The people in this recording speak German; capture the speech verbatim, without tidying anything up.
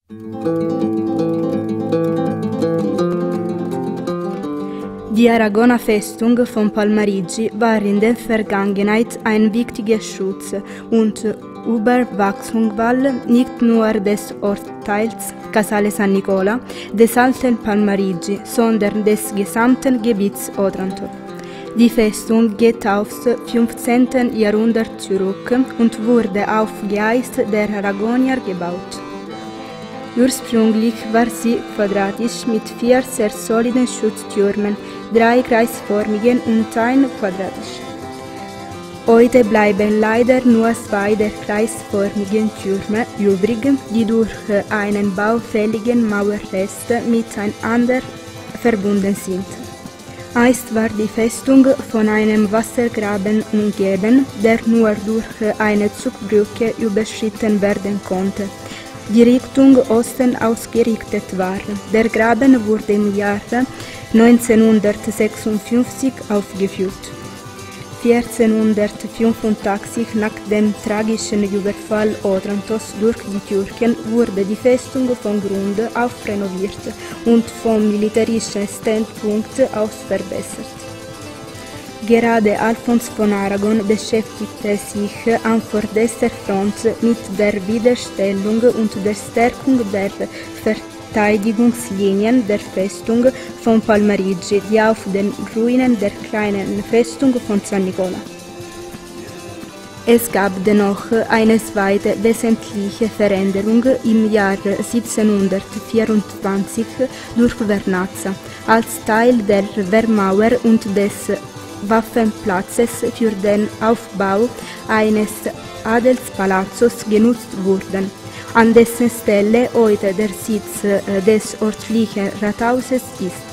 Die Aragoner Festung von Palmarigi war in der Vergangenheit ein wichtiger Schutz und Überwachungswall nicht nur des Ortsteils Casale San Nicola, des alten Palmarigi, sondern des gesamten Gebiets Otranto. Die Festung geht aufs fünfzehnten Jahrhundert zurück und wurde auf Geheiß der Aragonier gebaut. Ursprünglich war sie quadratisch mit vier sehr soliden Schutztürmen, drei kreisförmigen und ein quadratisch. Heute bleiben leider nur zwei der kreisförmigen Türme übrig, die durch einen baufälligen Mauerrest miteinander verbunden sind. Einst war die Festung von einem Wassergraben umgeben, der nur durch eine Zugbrücke überschritten werden konnte, die Richtung Osten ausgerichtet war. Der Graben wurde im Jahre neunzehnhundertsechsundfünfzig aufgeführt. vierzehnhundertfünfundachtzig, nach dem tragischen Überfall Otrantos durch die Türken, wurde die Festung von Grund auf renoviert und vom militärischen Standpunkt aus verbessert. Gerade Alfons von Aragon beschäftigte sich an vorderster Front mit der Widerstellung und der Stärkung der Verteidigungslinien der Festung von Palmarigi, die auf den Ruinen der kleinen Festung von San Nicola. Es gab dennoch eine zweite wesentliche Veränderung im Jahre siebzehnhundertvierundzwanzig durch Vernazza, als Teil der Wehrmauer und des Waffenplatzes für den Aufbau eines Adelspalazzos genutzt wurden, an dessen Stelle heute der Sitz des örtlichen Rathauses ist.